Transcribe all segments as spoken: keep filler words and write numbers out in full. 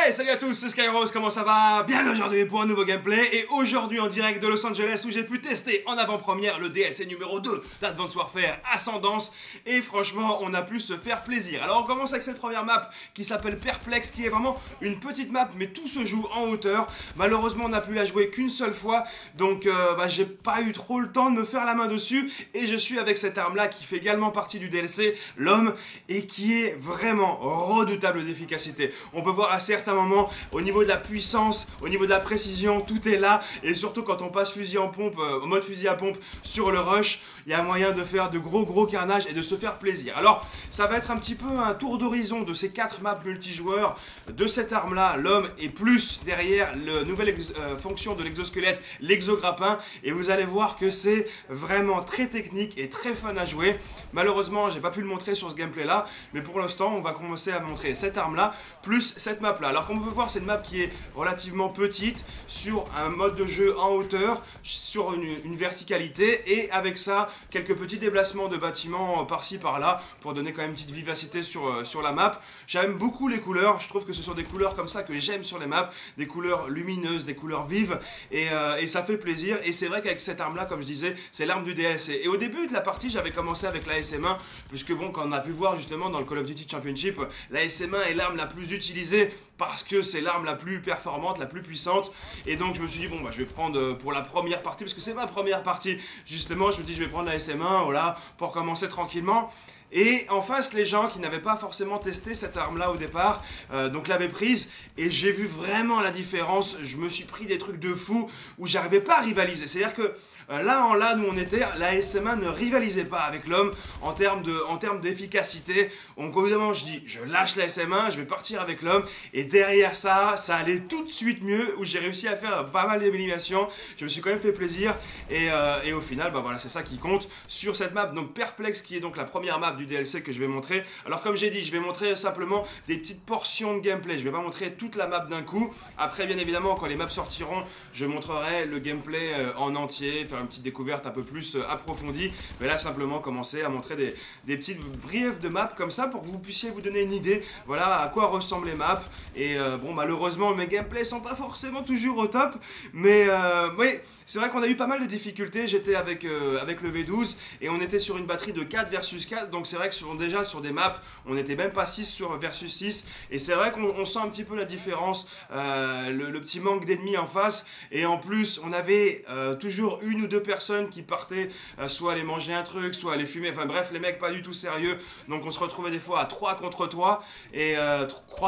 Hey, salut à tous, c'est Skyrose, comment ça va? Bien aujourd'hui pour un nouveau gameplay, et aujourd'hui en direct de Los Angeles où j'ai pu tester en avant-première le D L C numéro deux d'Advance Warfare Ascendance, et franchement on a pu se faire plaisir. Alors on commence avec cette première map qui s'appelle Perplex, qui est vraiment une petite map mais tout se joue en hauteur. Malheureusement on n'a pu la jouer qu'une seule fois, donc euh, bah, j'ai pas eu trop le temps de me faire la main dessus, et je suis avec cette arme là qui fait également partie du D L C, l'homme, et qui est vraiment redoutable d'efficacité. On peut voir à certains moments, au niveau de la puissance, au niveau de la précision, tout est là, et surtout quand on passe fusil en pompe, euh, mode fusil à pompe sur le rush, il y a moyen de faire de gros gros carnage et de se faire plaisir. Alors ça va être un petit peu un tour d'horizon de ces quatre maps multijoueurs de cette arme là, l'homme, et plus derrière la nouvelle euh, fonction de l'exosquelette, l'exograppin, et vous allez voir que c'est vraiment très technique et très fun à jouer. Malheureusement j'ai pas pu le montrer sur ce gameplay là, mais pour l'instant on va commencer à montrer cette arme là plus cette map là. Alors comme on peut voir, c'est une map qui est relativement petite, sur un mode de jeu en hauteur, sur une, une verticalité, et avec ça quelques petits déplacements de bâtiments par-ci par-là pour donner quand même une petite vivacité sur, sur la map. J'aime beaucoup les couleurs, je trouve que ce sont des couleurs comme ça que j'aime sur les maps, des couleurs lumineuses, des couleurs vives, et, euh, et ça fait plaisir. Et c'est vrai qu'avec cette arme là, comme je disais, c'est l'arme du D L C. Et au début de la partie j'avais commencé avec la S M un, puisque bon, quand on a pu voir justement dans le Call of Duty Championship, la S M un est l'arme la plus utilisée parce que c'est l'arme la plus performante, la plus puissante. Et donc je me suis dit bon bah je vais prendre pour la première partie, parce que c'est ma première partie justement, je me dis je vais prendre la S M un, voilà, pour commencer tranquillement. Et en face, les gens qui n'avaient pas forcément testé cette arme-là au départ, euh, donc l'avaient prise, et j'ai vu vraiment la différence. Je me suis pris des trucs de fou où j'arrivais pas à rivaliser. C'est-à-dire que euh, là, en là, où on était, la S M un ne rivalisait pas avec l'homme en termes de, en termes d'efficacité. Donc évidemment, je dis, je lâche la S M un, je vais partir avec l'homme, et derrière ça, ça allait tout de suite mieux, où j'ai réussi à faire pas mal d'éliminations. Je me suis quand même fait plaisir, et, euh, et au final, bah voilà, c'est ça qui compte sur cette map. Donc Perplex, qui est donc la première map du D L C que je vais montrer. Alors comme j'ai dit, je vais montrer simplement des petites portions de gameplay, je vais pas montrer toute la map d'un coup. Après bien évidemment quand les maps sortiront, je montrerai le gameplay euh, en entier, faire une petite découverte un peu plus euh, approfondie, mais là simplement commencer à montrer des, des petites briefs de maps comme ça pour que vous puissiez vous donner une idée, voilà à quoi ressemblent les maps. Et euh, bon, malheureusement mes gameplays sont pas forcément toujours au top, mais euh, oui, c'est vrai qu'on a eu pas mal de difficultés. J'étais avec, euh, avec le V douze et on était sur une batterie de quatre versus quatre, donc c'est vrai que sur, déjà sur des maps on n'était même pas six sur versus six, et c'est vrai qu'on sent un petit peu la différence, euh, le, le petit manque d'ennemis en face, et en plus on avait euh, toujours une ou deux personnes qui partaient euh, soit aller manger un truc, soit aller fumer, enfin bref, les mecs pas du tout sérieux, donc on se retrouvait des fois à trois contre trois, et euh,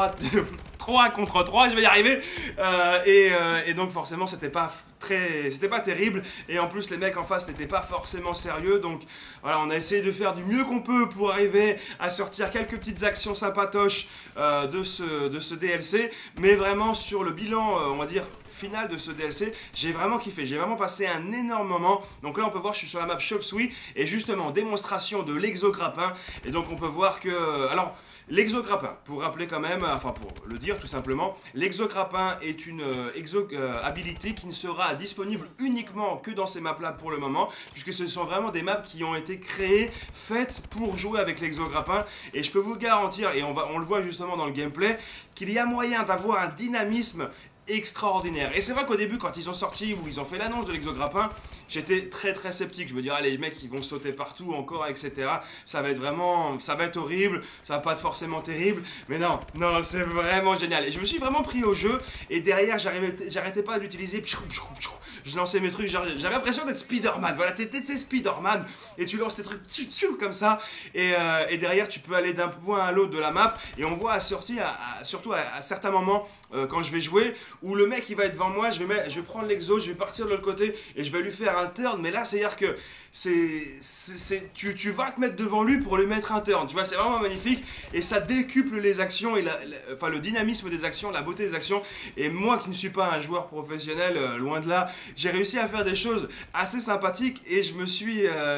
trois contre trois, je vais y arriver, euh, et, euh, et donc forcément c'était pas très, c'était pas terrible, et en plus les mecs en face n'étaient pas forcément sérieux, donc voilà, on a essayé de faire du mieux qu'on peut pour arriver à sortir quelques petites actions sympatoches euh, de, ce, de ce D L C, mais vraiment sur le bilan, euh, on va dire, final de ce D L C, j'ai vraiment kiffé, j'ai vraiment passé un énorme moment. Donc là on peut voir, je suis sur la map Chop Suey, et justement démonstration de l'exograppin, et donc on peut voir que, alors l'exograppin, pour rappeler quand même, enfin pour le dire tout simplement, l'exograppin est une euh, exo euh, habilité qui ne sera disponible uniquement que dans ces maps là pour le moment, puisque ce sont vraiment des maps qui ont été créées, faites pour jouer avec l'exograppin, et je peux vous garantir, et on, va, on le voit justement dans le gameplay, qu'il y a moyen d'avoir un dynamisme extraordinaire. Et c'est vrai qu'au début quand ils ont sorti, ou ils ont fait l'annonce de l'exograppin, j'étais très très sceptique. Je me disais, ah, les mecs ils vont sauter partout encore, etc. Ça va être vraiment, ça va être horrible, ça va pas être forcément terrible, mais non, non, c'est vraiment génial. Et je me suis vraiment pris au jeu, et derrière j'arrêtais pas de l'utiliser, je lançais mes trucs, j'avais l'impression d'être Spider-Man, voilà, t'étais Spider-Man, et tu lances tes trucs comme ça, et, euh, et derrière tu peux aller d'un point à l'autre de la map, et on voit à sortir, à, à, surtout à, à certains moments, euh, quand je vais jouer, où le mec il va être devant moi, je vais, mettre, je vais prendre l'exo, je vais partir de l'autre côté et je vais lui faire un turn, mais là c'est à dire que c'est tu, tu vas te mettre devant lui pour lui mettre un turn, tu vois, c'est vraiment magnifique, et ça décuple les actions, et la, la, enfin le dynamisme des actions, la beauté des actions. Et moi qui ne suis pas un joueur professionnel, euh, loin de là, j'ai réussi à faire des choses assez sympathiques, et je me suis... Euh, je,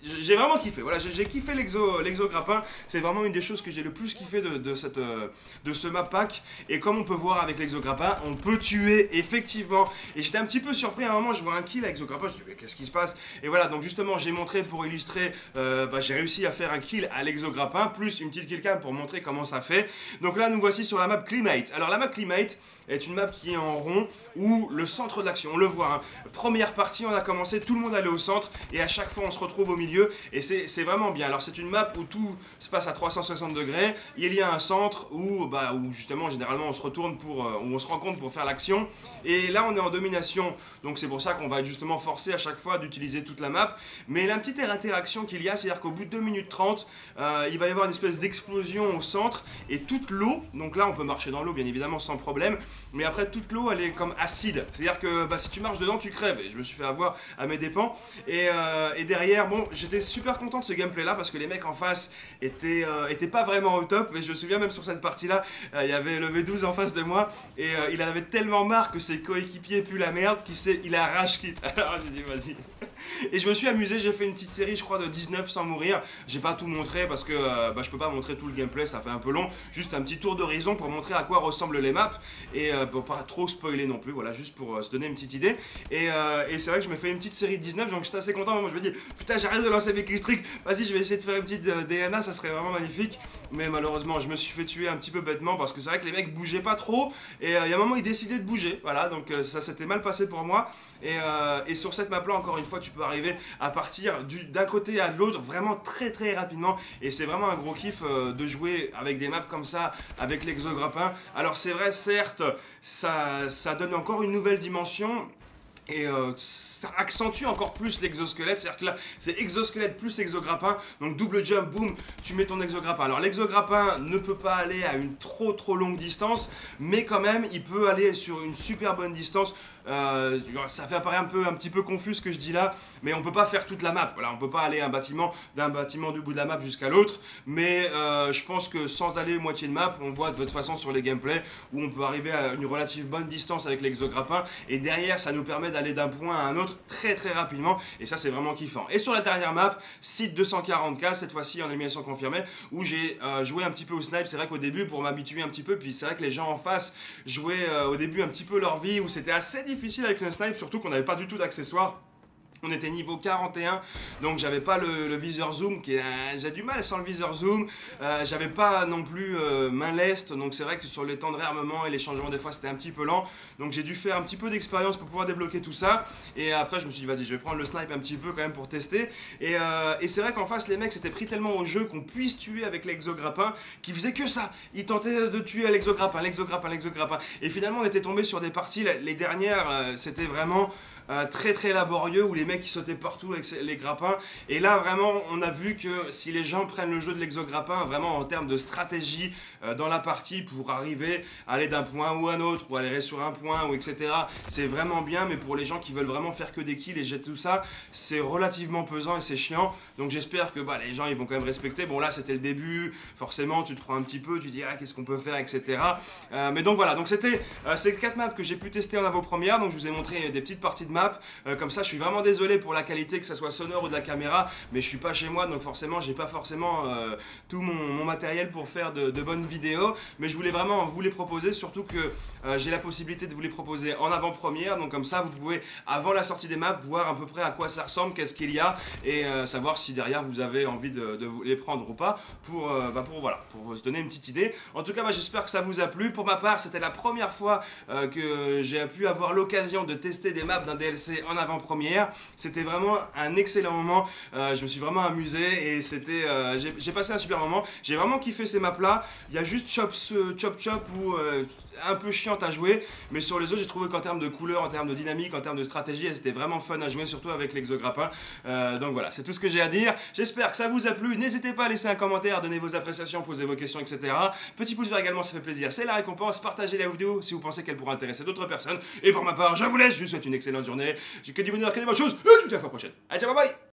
j'ai vraiment kiffé, voilà, j'ai kiffé l'exo l'exo grappin, c'est vraiment une des choses que j'ai le plus kiffé de, de, cette, de ce map pack, et comme on peut voir avec l'exo grappin, on peut tuer effectivement, et j'étais un petit peu surpris à un moment, je vois un kill avec l'exo grappin, je me dis mais qu'est-ce qui se passe, et voilà, donc justement j'ai montré pour illustrer, euh, bah, j'ai réussi à faire un kill à l'exo grappin, plus une petite killcam pour montrer comment ça fait, donc là nous voici sur la map Climate. Alors la map Climate est une map qui est en rond, où le centre de l'action, on le voit, hein. Première partie on a commencé, tout le monde allait au centre, et à chaque fois on se retrouve au milieu, et c'est vraiment bien. Alors c'est une map où tout se passe à trois cent soixante degrés, il y a un centre où, bah, où justement généralement on se retourne pour, euh, où on se rencontre pour faire l'action, et là on est en domination, donc c'est pour ça qu'on va être justement forcé à chaque fois d'utiliser toute la map, mais la petite interaction qu'il y a, c'est-à-dire qu'au bout de deux minutes trente, euh, il va y avoir une espèce d'explosion au centre, et toute l'eau, donc là on peut marcher dans l'eau bien évidemment sans problème, mais après toute l'eau elle est comme acide, c'est-à-dire que bah, si tu marches dedans tu crèves, et je me suis fait avoir à mes dépens, et, euh, et derrière, bon, j'étais super content de ce gameplay là parce que les mecs en face étaient, euh, étaient pas vraiment au top, et je me souviens même sur cette partie là, euh, il y avait le V douze en face de moi, et euh, il en avait tellement marre que ses coéquipiers puent la merde qu'il s'est, il a rage quit. Alors j'ai dit vas-y. Et je me suis amusé, j'ai fait une petite série je crois de dix-neuf sans mourir, j'ai pas tout montré parce que euh, bah, je peux pas montrer tout le gameplay, ça fait un peu long, juste un petit tour d'horizon pour montrer à quoi ressemblent les maps, et euh, pour pas trop spoiler non plus, voilà, juste pour euh, se donner une petite idée, et, euh, et c'est vrai que je me fais une petite série de dix-neuf, donc j'étais assez content, moi je me dis putain j'arrête de lancer mes killstreaks, vas-y je vais essayer de faire une petite euh, D N A, ça serait vraiment magnifique, mais malheureusement je me suis fait tuer un petit peu bêtement parce que c'est vrai que les mecs bougeaient pas trop, et il euh, y a un moment ils décidaient de bouger, voilà, donc euh, ça s'était mal passé pour moi, et, euh, et sur cette map là encore une fois tu peux arriver à partir d'un côté à de l'autre vraiment très très rapidement, et c'est vraiment un gros kiff euh, de jouer avec des maps comme ça avec l'exo grappin. Alors c'est vrai, certes ça, ça donne encore une nouvelle dimension, et euh, ça accentue encore plus l'exosquelette, c'est-à-dire que là c'est exosquelette plus exograppin, donc double jump, boum, tu mets ton exograppin. Alors l'exograppin ne peut pas aller à une trop trop longue distance, mais quand même il peut aller sur une super bonne distance. Euh, ça fait apparaître un peu un petit peu confus ce que je dis là, mais on peut pas faire toute la map, voilà, on peut pas aller un bâtiment d'un bâtiment du bout de la map jusqu'à l'autre, mais euh, je pense que sans aller moitié de map, on voit de toute façon sur les gameplays où on peut arriver à une relative bonne distance avec l'exograppin, et derrière ça nous permet d'aller d'un point à un autre très très rapidement, et ça c'est vraiment kiffant. Et sur la dernière map, site deux cent quarante K, cette fois-ci en élimination confirmée, où j'ai euh, joué un petit peu au snipe, c'est vrai qu'au début pour m'habituer un petit peu, puis c'est vrai que les gens en face jouaient euh, au début un petit peu leur vie, où c'était assez difficile difficile avec le snipe, surtout qu'on n'avait pas du tout d'accessoires. On était niveau quarante et un, donc j'avais pas le, le viseur zoom, qui est j'ai du mal sans le viseur zoom, euh, j'avais pas non plus euh, main leste, donc c'est vrai que sur les temps de réarmement et les changements des fois c'était un petit peu lent, donc j'ai dû faire un petit peu d'expérience pour pouvoir débloquer tout ça, et après je me suis dit vas-y je vais prendre le snipe un petit peu quand même pour tester, et, euh, et c'est vrai qu'en face les mecs s'étaient pris tellement au jeu qu'on puisse tuer avec l'exograppin, qui faisait que ça, ils tentaient de tuer à l'exograppin, l'exograppin, l'exograppin, et finalement on était tombé sur des parties, les dernières euh, c'était vraiment euh, très très laborieux, où les mecs qui sautaient partout avec les grappins, et là vraiment on a vu que si les gens prennent le jeu de l'exograppin vraiment en termes de stratégie euh, dans la partie pour arriver à aller d'un point ou un autre, ou aller sur un point, ou etc, c'est vraiment bien, mais pour les gens qui veulent vraiment faire que des kills et jeter tout ça, c'est relativement pesant et c'est chiant, donc j'espère que bah, les gens ils vont quand même respecter. Bon là c'était le début, forcément tu te prends un petit peu, tu dis ah qu'est-ce qu'on peut faire, etc, euh, mais donc voilà, donc c'était euh, ces quatre maps que j'ai pu tester en avant-première, donc je vous ai montré des petites parties de map, euh, comme ça je suis vraiment désolé pour la qualité, que ça soit sonore ou de la caméra, mais je suis pas chez moi, donc forcément j'ai pas forcément euh, tout mon, mon matériel pour faire de, de bonnes vidéos, mais je voulais vraiment vous les proposer, surtout que euh, j'ai la possibilité de vous les proposer en avant-première, donc comme ça vous pouvez avant la sortie des maps voir à peu près à quoi ça ressemble, qu'est-ce qu'il y a, et euh, savoir si derrière vous avez envie de, de vous les prendre ou pas, pour, euh, bah pour, voilà, pour se donner une petite idée. En tout cas bah, j'espère que ça vous a plu. Pour ma part c'était la première fois euh, que j'ai pu avoir l'occasion de tester des maps d'un D L C en avant-première, c'était vraiment un excellent moment, euh, je me suis vraiment amusé, et c'était, euh, j'ai passé un super moment, j'ai vraiment kiffé ces maps là. Il y a juste Chop Chop Chop où euh, un peu chiante à jouer, mais sur les autres j'ai trouvé qu'en termes de couleur, en termes de dynamique, en termes de stratégie, c'était vraiment fun à jouer, surtout avec l'exograppin. Euh, donc voilà, c'est tout ce que j'ai à dire, j'espère que ça vous a plu, n'hésitez pas à laisser un commentaire, donner vos appréciations, poser vos questions, etc. Petit pouce vert également, ça fait plaisir, c'est la récompense, partagez la vidéo si vous pensez qu'elle pourrait intéresser d'autres personnes, et pour ma part je vous laisse, je vous souhaite une excellente journée, que du bonheur, que des bonnes choses, et je vous dis à la fois prochaine, allez ciao, bye bye.